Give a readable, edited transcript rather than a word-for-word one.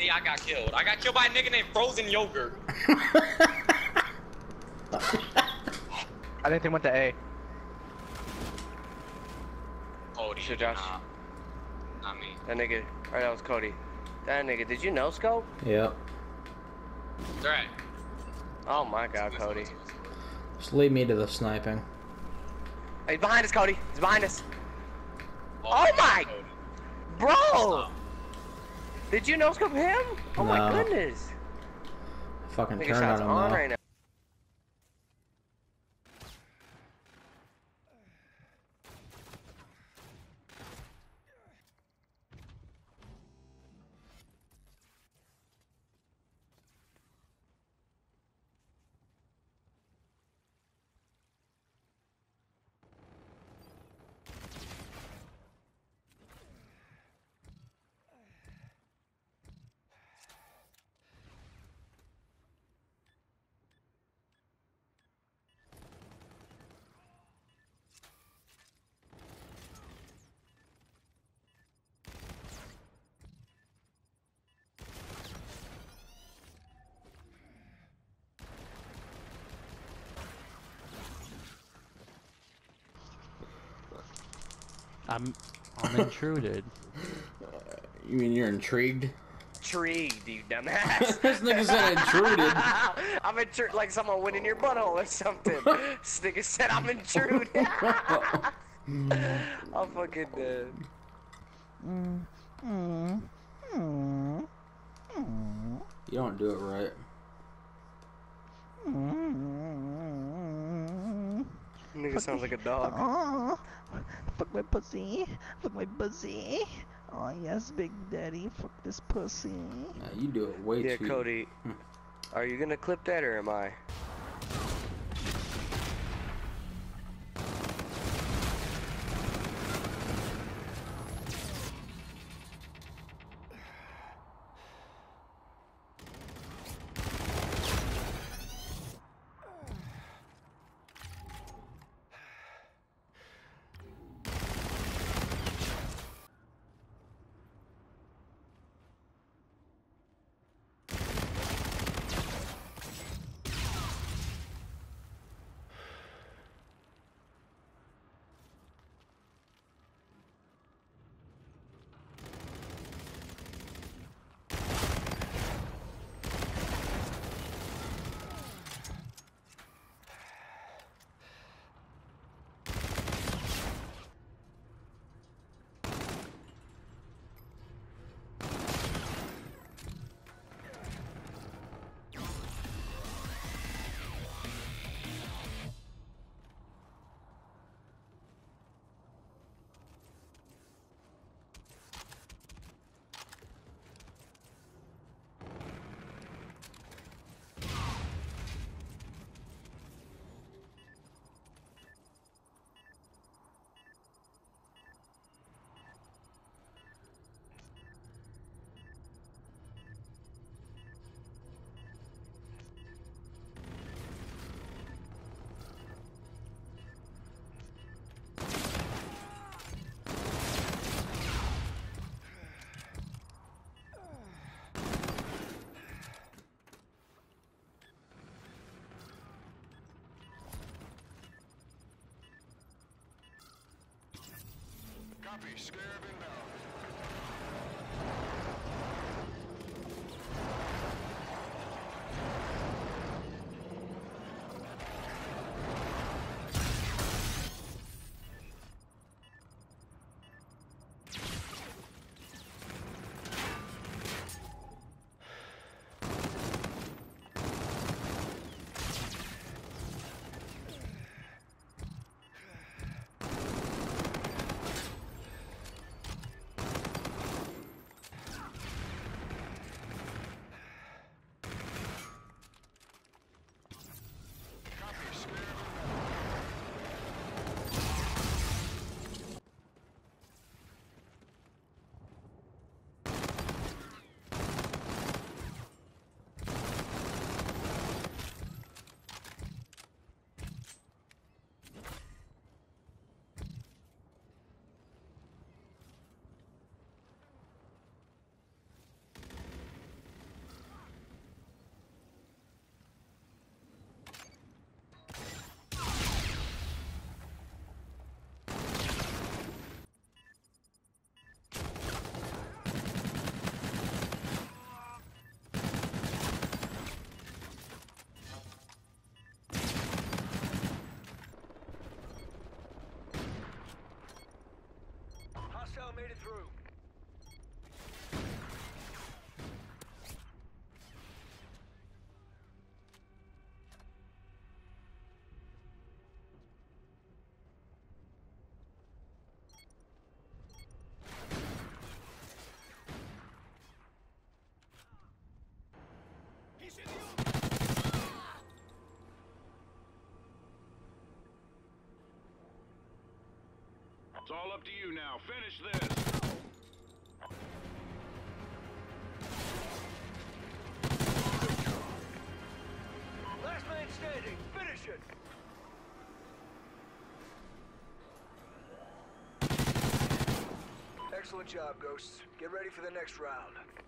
see, I got killed. I got killed by a nigga named Frozen Yogurt. I think they went to A. Cody, Shit, Josh. Not me. That nigga. Alright, that was Cody. That nigga, did you know scope? Yep. They're at. Oh my god, Cody. Just lead me to the sniping. Hey, he's behind us, Cody. He's behind us. Oh my! Cody. Bro! Did you know scope him? Oh my No. goodness. Fucking Nigga turned shots on him on now. right now. I'm intruded. You mean you're intrigued? Intrigued, you dumbass. This nigga said intruded. I'm intruded like someone went in your butthole or something. This nigga said I'm intruded. I'm fucking dead. You don't do it right. Nigga sounds like a dog. Oh, fuck my pussy. Fuck my pussy. Oh yes, Big Daddy. Fuck this pussy. Nah, you do it way Yeah, too. Cody. Are you gonna clip that or am I? Copy. Scarab inbound. It's all up to you now. Finish this. Last man standing. Finish it. Excellent job, Ghosts. Get ready for the next round.